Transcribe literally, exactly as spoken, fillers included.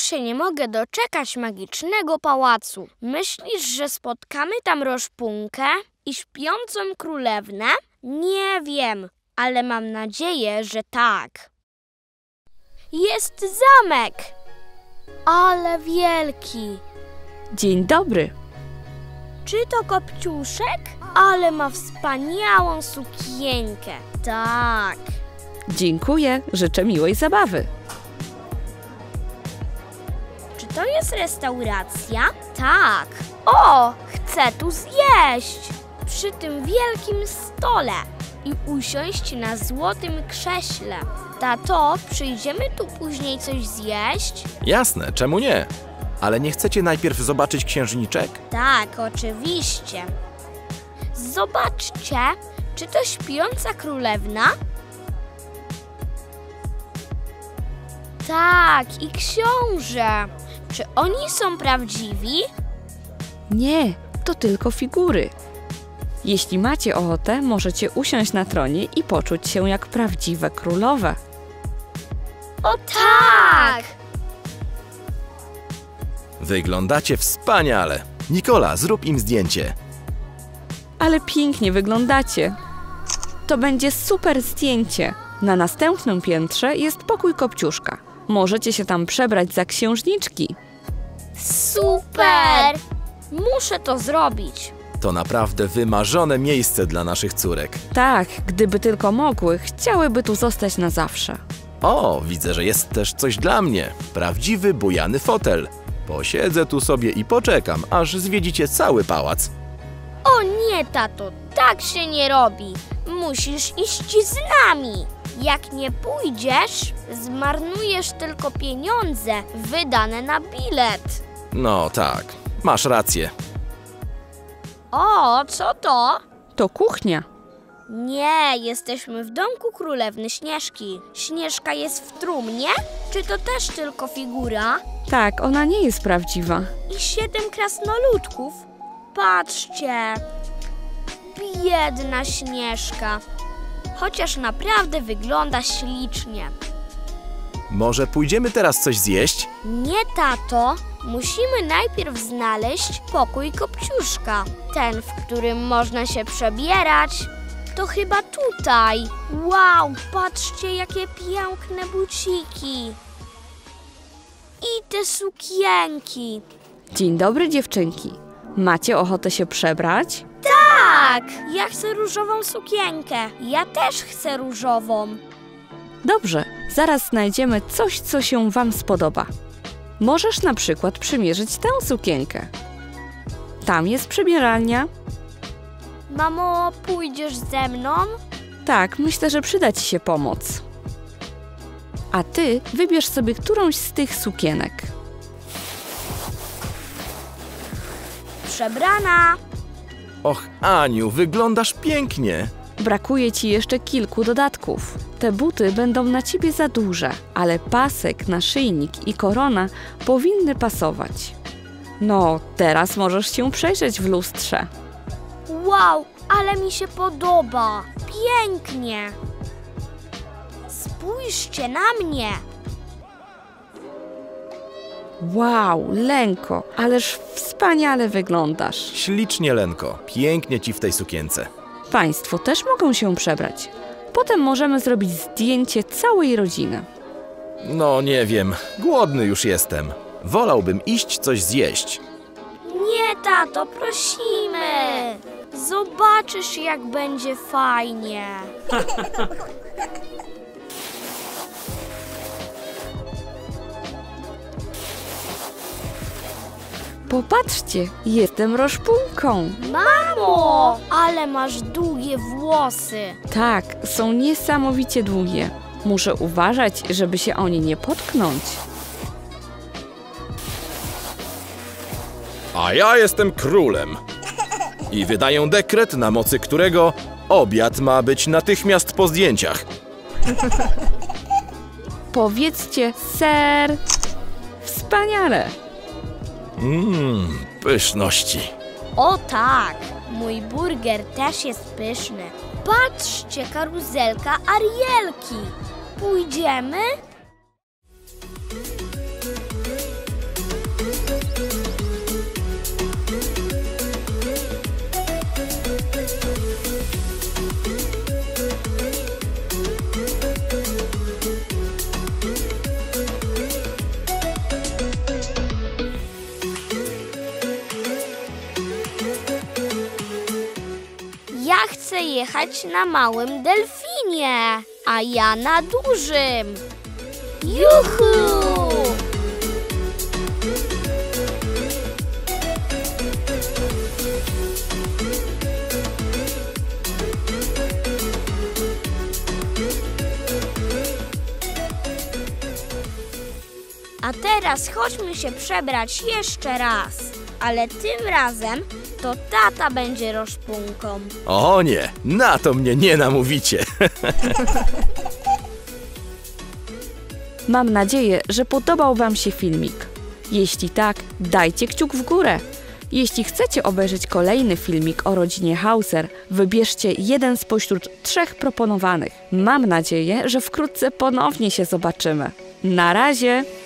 się nie mogę doczekać magicznego pałacu. Myślisz, że spotkamy tam Roszpunkę i śpiącą królewnę? Nie wiem, ale mam nadzieję, że tak. Jest zamek! Ale wielki! Dzień dobry. Czy to Kopciuszek? Ale ma wspaniałą sukienkę. Tak. Dziękuję, życzę miłej zabawy. Czy to jest restauracja? Tak. O, chcę tu zjeść. Przy tym wielkim stole i usiąść na złotym krześle. Tato, przyjdziemy tu później coś zjeść? Jasne, czemu nie? Ale nie chcecie najpierw zobaczyć księżniczek? Tak, oczywiście. Zobaczcie, czy to śpiąca królewna? Tak, i książę. Czy oni są prawdziwi? Nie, to tylko figury. Jeśli macie ochotę, możecie usiąść na tronie i poczuć się jak prawdziwe królowe. O tak! Wyglądacie wspaniale. Nikola, zrób im zdjęcie. Ale pięknie wyglądacie. To będzie super zdjęcie. Na następnym piętrze jest pokój Kopciuszka. Możecie się tam przebrać za księżniczki. Super! Muszę to zrobić. To naprawdę wymarzone miejsce dla naszych córek. Tak, gdyby tylko mogły, chciałyby tu zostać na zawsze. O, widzę, że jest też coś dla mnie. Prawdziwy bujany fotel. Posiedzę tu sobie i poczekam, aż zwiedzicie cały pałac. O nie, tato, tak się nie robi. Musisz iść z nami. Jak nie pójdziesz, zmarnujesz tylko pieniądze wydane na bilet. No tak, masz rację. O, co to? To kuchnia. Nie, jesteśmy w domku królewny Śnieżki. Śnieżka jest w trumnie? Czy to też tylko figura? Tak, ona nie jest prawdziwa. I siedem krasnoludków? Patrzcie! Biedna Śnieżka. Chociaż naprawdę wygląda ślicznie. Może pójdziemy teraz coś zjeść? Nie, tato. Musimy najpierw znaleźć pokój Kopciuszka. Ten, w którym można się przebierać. To chyba tutaj. Wow, patrzcie, jakie piękne buciki. I te sukienki. Dzień dobry, dziewczynki. Macie ochotę się przebrać? Tak! Ja chcę różową sukienkę. Ja też chcę różową. Dobrze, zaraz znajdziemy coś, co się wam spodoba. Możesz na przykład przymierzyć tę sukienkę. Tam jest przebieralnia. Mamo, pójdziesz ze mną? Tak, myślę, że przyda ci się pomoc. A ty wybierz sobie którąś z tych sukienek. Przebrana. Och, Aniu, wyglądasz pięknie. Brakuje ci jeszcze kilku dodatków. Te buty będą na ciebie za duże, ale pasek, naszyjnik i korona powinny pasować. No, teraz możesz się przejrzeć w lustrze. Wow, ale mi się podoba. Pięknie. Spójrzcie na mnie. Wow, Lenko, ależ wspaniale wyglądasz. Ślicznie, Lenko. Pięknie ci w tej sukience. Państwo też mogą się przebrać. Potem możemy zrobić zdjęcie całej rodziny. No nie wiem, głodny już jestem. Wolałbym iść coś zjeść. Nie, tato, prosimy. Zobaczysz, jak będzie fajnie. Popatrzcie, jestem Roszpunką. Mamo, ale masz długie włosy. Tak, są niesamowicie długie. Muszę uważać, żeby się o nie nie potknąć. A ja jestem królem. I wydaję dekret, na mocy którego obiad ma być natychmiast po zdjęciach. Powiedzcie, ser. Wspaniale. Mmm, pyszności. O tak, mój burger też jest pyszny. Patrzcie, karuzelka Arielki. Pójdziemy? jechać na małym delfinie, a ja na dużym. Juhu! A teraz chodźmy się przebrać jeszcze raz. Ale tym razem to tata będzie roszpunką. O nie, na to mnie nie namówicie. Mam nadzieję, że podobał Wam się filmik. Jeśli tak, dajcie kciuk w górę. Jeśli chcecie obejrzeć kolejny filmik o rodzinie Hauser, wybierzcie jeden spośród trzech proponowanych. Mam nadzieję, że wkrótce ponownie się zobaczymy. Na razie!